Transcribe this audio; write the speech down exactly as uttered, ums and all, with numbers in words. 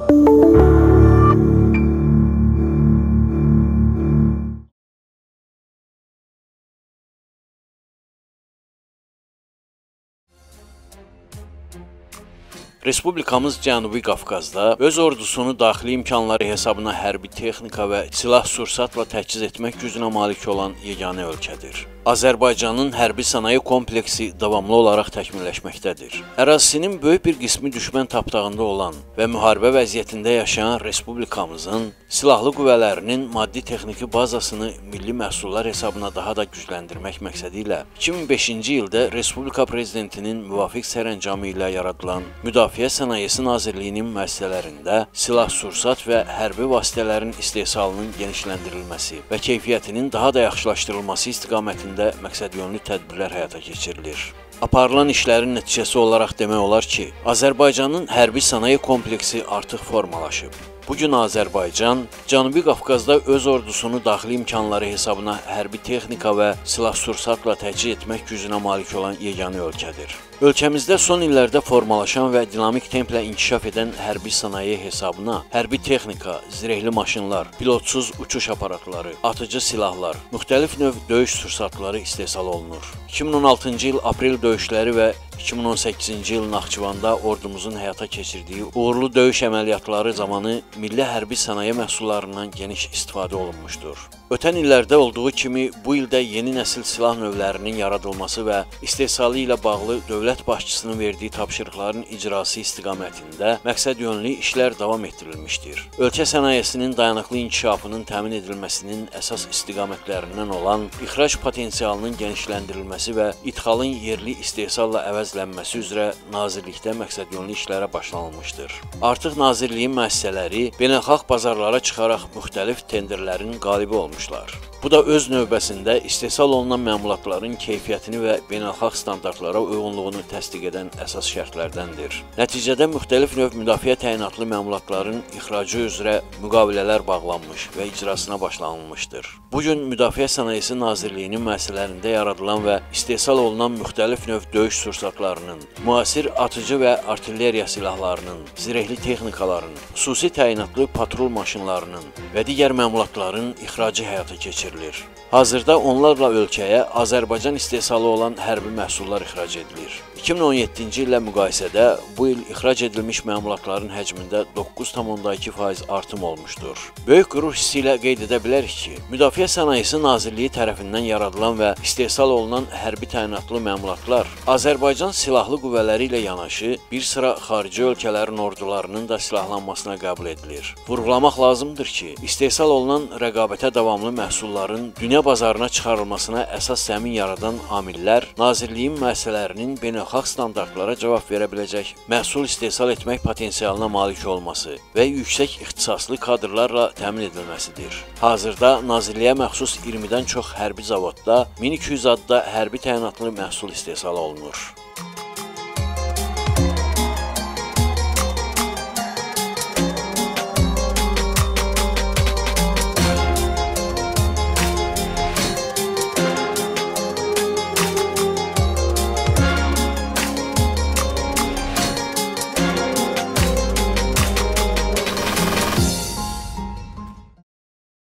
Respublikamız Cənubi Qafqazda öz ordusunu daxili imkanları hesabına hərbi texnika və silah-sursatla təchiz etmək gücünə malik olan yeganə ölkədir. Azərbaycanın hərbi sənaye kompleksi davamlı olaraq təkmilləşməkdədir. Ərazisinin böyük bir qismi düşmən tapdağında olan və müharibə vəziyyətində yaşayan Respublikamızın silahlı qüvvələrinin maddi-texniki bazasını milli məhsullar hesabına daha da gücləndirmək məqsədi ilə iki min beşinci ildə Respublika Prezidentinin müvafiq sərəncamı ilə yaradılan Müdafiə Sənayesi Nazirliyinin müəssisələrində silah-sursat və hərbi vasitələrin istehsalının genişləndirilməsi və keyfiyyətinin daha da yaxşılaşdırılması istiqamətində məqsədyönlü tədbirlər həyata keçirilir. Aparılan işlərin nəticəsi olaraq demək olar ki, Azərbaycanın hərbi sənaye kompleksi artıq formalaşıb. Bugün Azərbaycan, Cənubi Qafqazda öz ordusunu daxili imkanları hesabına hərbi texnika və silah-sursatla təchiz etmək gücünə malik olan yeganə ölkədir. Ölkəmizdə son illərdə formalaşan və dinamik templə inkişaf edən hərbi sənaye hesabına hərbi texnika, zirehli maşınlar, pilotsuz uçuş aparatları, atıcı silahlar, müxtəlif növ döyüş sursatları istehsal olunur. iki min on altıncı il aprel döyüşləri və iki min on səkkizinci il Naxçıvanda ordumuzun həyata keçirdiyi uğurlu döyüş əməliyyatları zamanı milli hərbi sənaye məhsullarından geniş istifadə olunmuşdur. Ötən illərdə olduğu kimi bu ildə yeni nəsil silah növlərinin yaradılması və istehsalı ilə bağlı dövlət başçısının verdiyi tapşırıqların icrası istiqamətində məqsədyönlü işlər davam etdirilmişdir. Ölkə sənayesinin dayanıqlı inkişafının təmin edilməsinin əsas istiqamətlərindən olan ixrac potensialının genişləndirilməsi və idxalın yerli istehsalla əvəzlənməsi üzrə Nazirlikdə məqsədyönlü işlərə başlanılmışdır. Artıq Nazirliyin müəssisələri beynəlxalq bazarlara çıxaraq müxtəlif tenderlərin qalibi olmuşdur. Bu da öz növbəsində istehsal olunan məmulatların keyfiyyətini və beynəlxalq standartlara uyğunluğunu təsdiq edən əsas şərtlərdəndir. Nəticədə müxtəlif növ müdafiə təyinatlı məmulatların ixracı üzrə müqavilələr bağlanmış və icrasına başlanılmışdır. Bugün Müdafiə Sənayesi Nazirliyinin müəssisələrində yaradılan və istehsal olunan müxtəlif növ döyüş sursatlarının, müasir atıcı və artilleriya silahlarının, zirehli texnikaların, xüsusi təyinatlı patrul maşınlarının və digər məmulatların ixracı həyata keçirilir. Hazırda onlarla ölkəyə Azərbaycan istehsalı olan hərbi məhsullar ixrac edilir. iki min on yeddinci illə müqayisədə bu il ixrac edilmiş məmulatların həcmində doqquz tam onda iki faiz artım olmuşdur. Böyük qürur hissi ilə qeyd edə bilərik ki, Müdafiə Sənayesi Nazirliyi tərəfindən yaradılan və istehsal olunan hərbi təyinatlı məmulatlar Azərbaycan silahlı qüvvələri ilə yanaşı bir sıra xarici ölkələrin ordularının da silahlanmasına qəbul edilir. Vurğulamaq lazımdır ki, istehsal olunan rəqabətə davamlı məhsulların dünya bazarına çıxarılmasına əsas zəmin yaradan amillər Nazirliyin müəssisələrinin beynəlxalq standartlara cavab verə biləcək məhsul istehsal etmək potensialına malik olması və yüksək ixtisaslı kadrlarla təmin edilməsidir. Hazırda Nazirliyə məxsus iyirmidən çox hərbi zavodda min iki yüz adda hərbi təyinatlı məhsul istehsal olunur.